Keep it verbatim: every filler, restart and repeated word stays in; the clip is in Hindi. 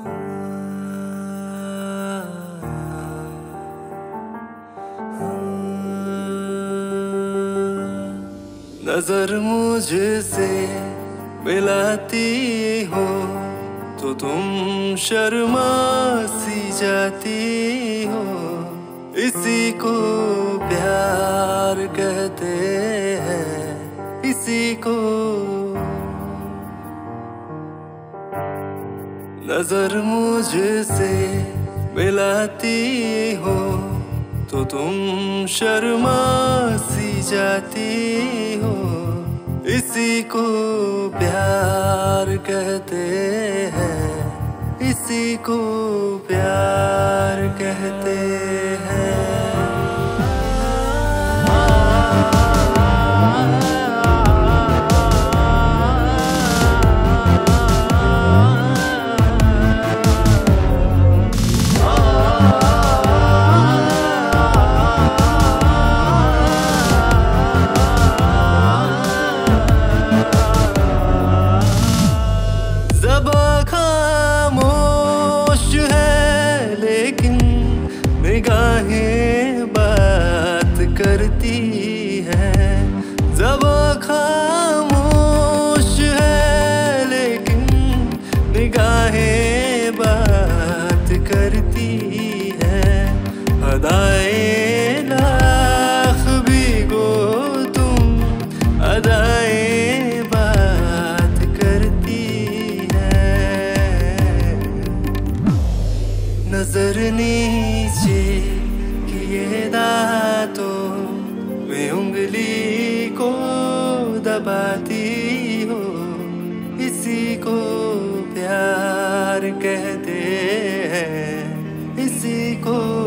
नजर मुझसे मिलाती हो तो तुम शर्मा सी जाती हो। इसी को प्यार कहते हैं, इसी को। नजर मुझसे मिलाती हो तो तुम शर्मा सी जाती हो। इसी को प्यार कहते हैं, इसी को प्यार कहते हैं। खामोश है लेकिन निगाहें बात करती हैं। ज़बां खामोश है लेकिन निगाहें बात करती हैं। अदाएं लाख भी गो तुम अदाएं बात करती नजर नीचे किए दांतों में उंगली को दबाती हो। इसी को प्यार कहते हैं, इसी को